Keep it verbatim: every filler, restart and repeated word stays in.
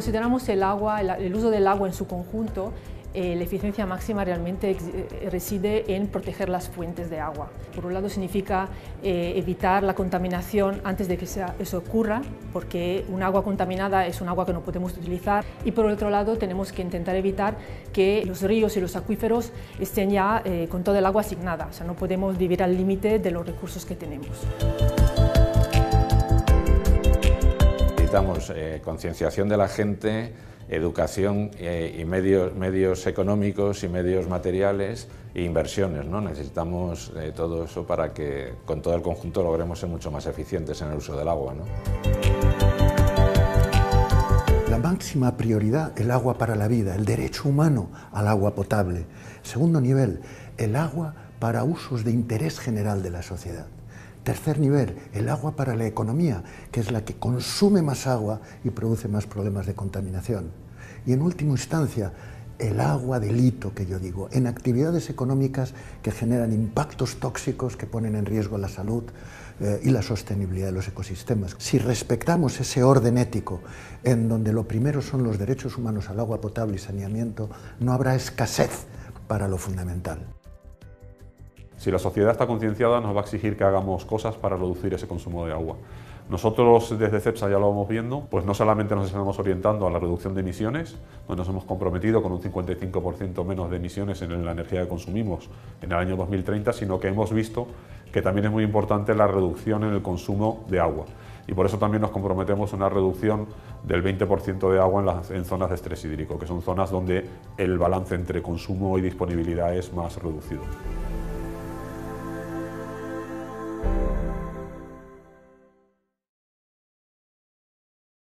consideramos el agua, el, el uso del agua en su conjunto, eh, la eficiencia máxima realmente eh, reside en proteger las fuentes de agua. Por un lado significa eh, evitar la contaminación antes de que sea, eso ocurra, porque un agua contaminada es un agua que no podemos utilizar, y por otro lado tenemos que intentar evitar que los ríos y los acuíferos estén ya eh, con toda el agua asignada, o sea, no podemos vivir al límite de los recursos que tenemos. Necesitamos eh, concienciación de la gente, educación eh, y medios, medios económicos y medios materiales e inversiones, ¿no? Necesitamos eh, todo eso para que con todo el conjunto logremos ser mucho más eficientes en el uso del agua, ¿no? La máxima prioridad, el agua para la vida, el derecho humano al agua potable. Segundo nivel, el agua para usos de interés general de la sociedad. Tercer nivel, el agua para la economía, que es la que consume más agua y produce más problemas de contaminación. Y en última instancia, el agua delito, que yo digo, en actividades económicas que generan impactos tóxicos que ponen en riesgo la salud eh, y la sostenibilidad de los ecosistemas. Si respetamos ese orden ético, en donde lo primero son los derechos humanos al agua potable y saneamiento, no habrá escasez para lo fundamental. Si la sociedad está concienciada, nos va a exigir que hagamos cosas para reducir ese consumo de agua. Nosotros desde CEPSA ya lo vamos viendo, pues no solamente nos estamos orientando a la reducción de emisiones, donde nos hemos comprometido con un cincuenta y cinco por ciento menos de emisiones en la energía que consumimos en el año dos mil treinta, sino que hemos visto que también es muy importante la reducción en el consumo de agua. Y por eso también nos comprometemos a una reducción del veinte por ciento de agua en, las, en zonas de estrés hídrico, que son zonas donde el balance entre consumo y disponibilidad es más reducido.